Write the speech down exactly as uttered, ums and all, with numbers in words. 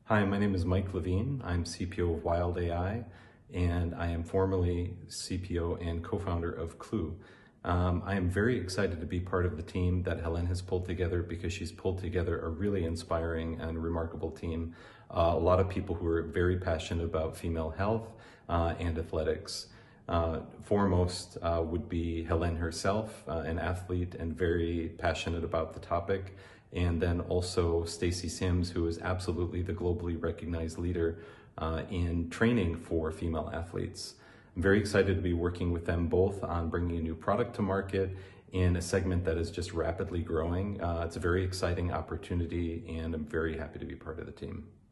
Hi, my name is Mike Lavigne. I'm C P O of WILD dot A I, and I am formerly C P O and co-founder of Clue. Um, I am very excited to be part of the team that Helen has pulled together because she's pulled together a really inspiring and remarkable team. Uh, a lot of people who are very passionate about female health uh, and athletics. Uh, foremost uh, would be Helen herself, uh, an athlete and very passionate about the topic. And then also Stacy Sims, who is absolutely the globally recognized leader uh, in training for female athletes. I'm very excited to be working with them both on bringing a new product to market in a segment that is just rapidly growing. Uh, it's a very exciting opportunity, and I'm very happy to be part of the team.